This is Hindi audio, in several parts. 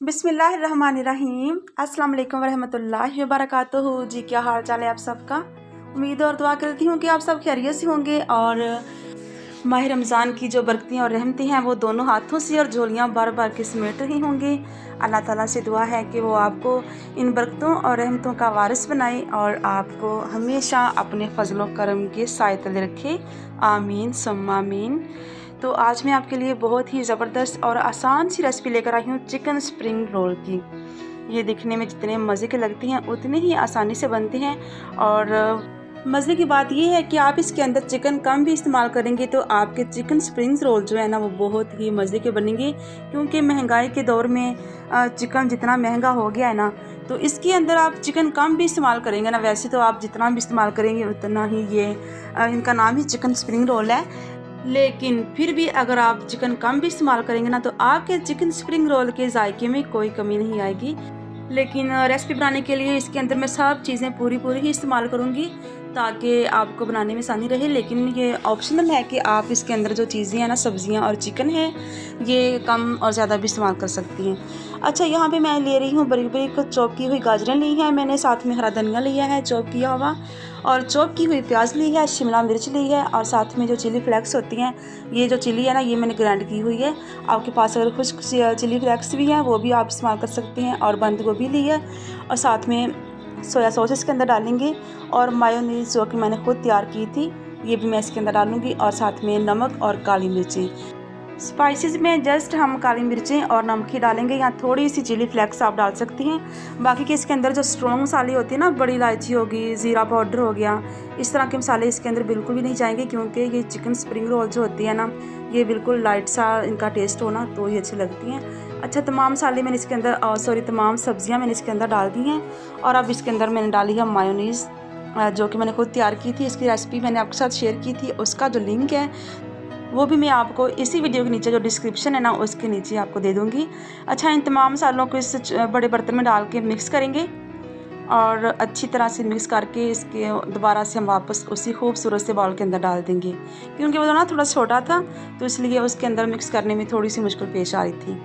बिस्मिल्लाहिर्रहमानिर्रहीम। अस्सलाम वालेकुम वरहमतुल्लाहि वबरकातुहू। जी क्या हाल चाल है आप सबका। उम्मीद और दुआ करती हूँ कि आप सब खैरियत से होंगे और माह रमज़ान की जो बरकतें और रहमतें हैं वो दोनों हाथों से और झोलियाँ बार बार के समेट रही होंगी। अल्लाह ताला से दुआ है कि वो आपको इन बरकतों और रहमतों का वारिस बनाए और आपको हमेशा अपने फजलो करम के साए तले रखे। आमीन सुम्मा आमीन। तो आज मैं आपके लिए बहुत ही ज़बरदस्त और आसान सी रेसिपी लेकर आई हूँ चिकन स्प्रिंग रोल की। ये दिखने में जितने मज़े के लगते हैं उतने ही आसानी से बनते हैं और मज़े की बात यह है कि आप इसके अंदर चिकन कम भी इस्तेमाल करेंगे तो आपके चिकन स्प्रिंग रोल जो है ना वो बहुत ही मज़े के बनेंगे। क्योंकि महंगाई के दौर में चिकन जितना महंगा हो गया है ना तो इसके अंदर आप चिकन कम भी इस्तेमाल करेंगे ना, वैसे तो आप जितना भी इस्तेमाल करेंगे उतना ही ये इनका नाम ही चिकन स्प्रिंग रोल है, लेकिन फिर भी अगर आप चिकन कम भी इस्तेमाल करेंगे ना तो आपके चिकन स्प्रिंग रोल के जायके में कोई कमी नहीं आएगी। लेकिन रेसिपी बनाने के लिए इसके अंदर मैं सब चीज़ें पूरी ही इस्तेमाल करूँगी ताकि आपको बनाने में आसानी रहे। लेकिन ये ऑप्शनल है कि आप इसके अंदर जो चीज़ें हैं ना, सब्जियां और चिकन है, ये कम और ज़्यादा भी इस्तेमाल कर सकती हैं। अच्छा, यहाँ पे मैं ले रही हूँ बड़ी बड़ी चॉप की हुई गाजरें ली हैं मैंने, साथ में हरा धनिया लिया है चॉप किया हुआ, और चॉप की हुई प्याज ली है, शिमला मिर्च ली है, और साथ में जो चिली फ्लेक्स होती हैं, ये जो चिली है ना ये मैंने ग्राइंड की हुई है। आपके पास अगर खुश्क चिली फ्लेक्स भी हैं वो भी आप इस्तेमाल कर सकते हैं। और बंद गोभी ली है और साथ में सोया सॉस इसके अंदर डालेंगे, और मायोनीज़ जो कि मैंने खुद तैयार की थी ये भी मैं इसके अंदर डालूँगी, और साथ में नमक और काली मिर्चें। स्पाइसेस में जस्ट हम काली मिर्चें और नमक ही डालेंगे, यहाँ थोड़ी सी चिली फ्लेक्स आप डाल सकती हैं। बाकी के इसके अंदर जो स्ट्रॉन्ग मसाले होते हैं ना, बड़ी इलायची होगी, ज़ीरा पाउडर हो गया, इस तरह के मसाले इसके अंदर बिल्कुल भी नहीं जाएंगे। क्योंकि ये चिकन स्प्रिंग रोल जो होती है ना ये बिल्कुल लाइट सा इनका टेस्ट होना तो ये अच्छी लगती हैं। अच्छा, तमाम मसाले मैंने इसके अंदर तमाम सब्जियां मैंने इसके अंदर डाल दी हैं। और अब इसके अंदर मैंने डाली है मायोनीज़ जो कि मैंने खुद तैयार की थी। इसकी रेसिपी मैंने आपके साथ शेयर की थी, उसका जो लिंक है वो भी मैं आपको इसी वीडियो के नीचे जो डिस्क्रिप्शन है ना उसके नीचे आपको दे दूँगी। अच्छा, इन तमाम मसालों को इस बड़े बर्तन में डाल के मिक्स करेंगे और अच्छी तरह से मिक्स करके इसके दोबारा से हम वापस उसी खूबसूरत से बाउल के अंदर डाल देंगे। क्योंकि वो ना थोड़ा छोटा था तो इसलिए उसके अंदर मिक्स करने में थोड़ी सी मुश्किल पेश आ रही थी।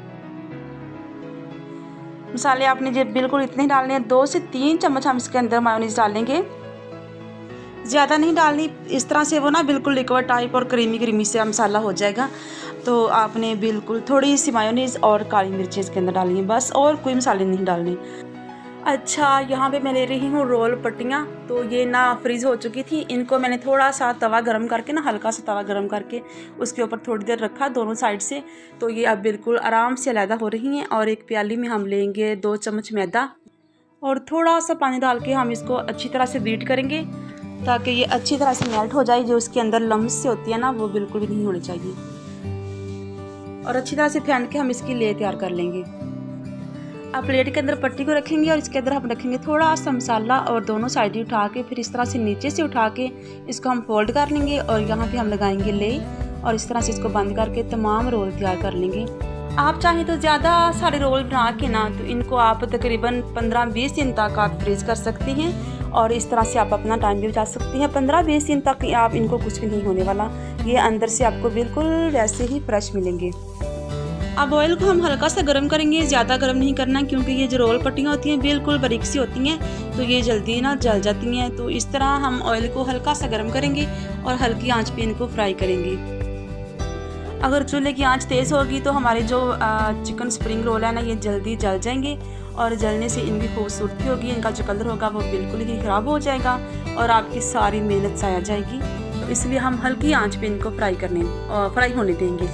मसाले आपने जो बिल्कुल इतने डालने हैं, 2 से 3 चम्मच हम इसके अंदर मायोनीज़ डालेंगे, ज़्यादा नहीं डालनी। इस तरह से वो ना बिल्कुल लिक्विड टाइप और क्रीमी से मसाला हो जाएगा। तो आपने बिल्कुल थोड़ी सी मायोनीज़ और काली मिर्ची इसके अंदर डालनी है बस, और कोई मसाले नहीं डालने। अच्छा, यहाँ पे मैं ले रही हूँ रोल पट्टियाँ, तो ये ना फ्रीज़ हो चुकी थी। इनको मैंने थोड़ा सा तवा गरम करके ना, हल्का सा तवा गरम करके उसके ऊपर थोड़ी देर रखा दोनों साइड से, तो ये अब बिल्कुल आराम से अलहदा हो रही हैं। और एक प्याली में हम लेंगे 2 चम्मच मैदा और थोड़ा सा पानी डाल के हम इसको अच्छी तरह से बीट करेंगे ताकि ये अच्छी तरह से मेल्ट हो जाए। जो उसके अंदर लम्स से होती है ना वो बिल्कुल भी नहीं होनी चाहिए। और अच्छी तरह से फेंट के हम इसकी लेयर तैयार कर लेंगे। अब प्लेट के अंदर पट्टी को रखेंगे और इसके अंदर हम रखेंगे थोड़ा सा मसाला, और दोनों साइड ही उठा के फिर इस तरह से नीचे से उठा के इसको हम फोल्ड कर लेंगे, और यहाँ पे हम लगाएंगे ले, और इस तरह से इसको बंद करके तमाम रोल तैयार कर लेंगे। आप चाहें तो ज़्यादा सारे रोल बना के ना तो इनको आप तकरीबन 15-20 दिन तक आप फ्रीज़ कर सकती हैं, और इस तरह से आप अपना टाइम भी बचा सकती हैं। 15-20 दिन तक आप इनको कुछ भी नहीं होने वाला, ये अंदर से आपको बिल्कुल वैसे ही फ्रेश मिलेंगे। अब ऑयल को हम हल्का सा गर्म करेंगे, ज़्यादा गर्म नहीं करना, क्योंकि ये जो रोल पट्टियाँ होती हैं बिल्कुल बारीक सी होती हैं तो ये जल्दी ना जल जाती हैं। तो इस तरह हम ऑयल को हल्का सा गर्म करेंगे और हल्की आंच पे इनको फ्राई करेंगे। अगर चूल्हे की आंच तेज़ होगी तो हमारे जो चिकन स्प्रिंग रोल है ना ये जल्दी जल जाएंगे, और जलने से इनकी खूबसूरती होगी, इनका जो कलर होगा वो बिल्कुल ही ख़राब हो जाएगा और आपकी सारी मेहनत ज़ाया जाएगी। तो इसलिए हम हल्की आंच पे इनको फ्राई होने देंगे।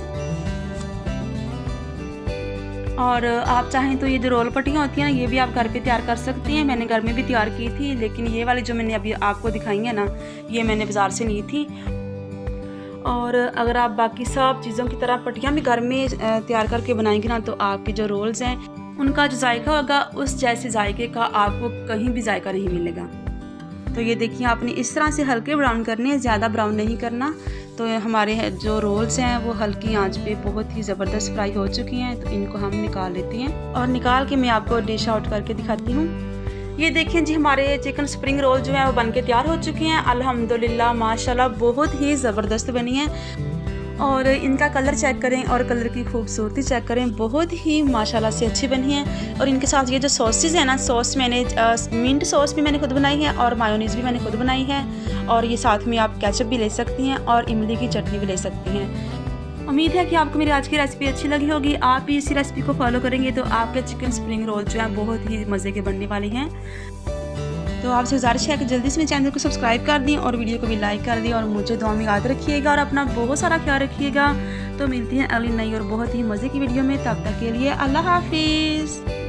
और आप चाहें तो ये जो रोल पट्टियाँ होती हैं ना ये भी आप घर पे तैयार कर सकती हैं। मैंने घर में भी तैयार की थी, लेकिन ये वाली जो मैंने अभी आपको दिखाई है ना ये मैंने बाज़ार से ली थी। और अगर आप बाकी सब चीज़ों की तरह पट्टियाँ भी घर में तैयार करके बनाएंगे ना तो आपके जो रोल्स हैं उनका जो जायका होगा उस जैसे जायके का आपको कहीं भी जायका नहीं मिलेगा। तो ये देखिए आपने इस तरह से हल्के ब्राउन करने हैं, ज़्यादा ब्राउन नहीं करना। तो हमारे जो रोल्स हैं वो हल्की आंच पे बहुत ही ज़बरदस्त फ्राई हो चुकी हैं, तो इनको हम निकाल लेते हैं। और निकाल के मैं आपको डिश आउट करके दिखाती हूँ। ये देखें जी, हमारे चिकन स्प्रिंग रोल जो है वो बनके तैयार हो चुके हैं। अल्हम्दुलिल्लाह माशाल्लाह बहुत ही ज़बरदस्त बनी है। और इनका कलर चेक करें और कलर की खूबसूरती चेक करें, बहुत ही माशाल्लाह से अच्छी बनी है। और इनके साथ ये जो सॉसेज है ना, सॉस मैंने मिंट सॉस भी मैंने खुद बनाई है और मायोनीज़ भी मैंने खुद बनाई है। और ये साथ में आप केचप भी ले सकती हैं और इमली की चटनी भी ले सकती हैं। उम्मीद है कि आपको मेरी आज की रेसिपी अच्छी लगी होगी। आप भी इसी रेसिपी को फॉलो करेंगे तो आपके चिकन स्प्रिंग रोल जो है बहुत ही मज़े के बनने वाले हैं। तो आपसे गुजारिश है कि जल्दी से मेरे चैनल को सब्सक्राइब कर दें और वीडियो को भी लाइक कर दें और मुझे दुआ में याद रखिएगा और अपना बहुत सारा ख्याल रखिएगा। तो मिलती हैं अगली नई और बहुत ही मज़े की वीडियो में, तब तक के लिए अल्लाह हाफिज़।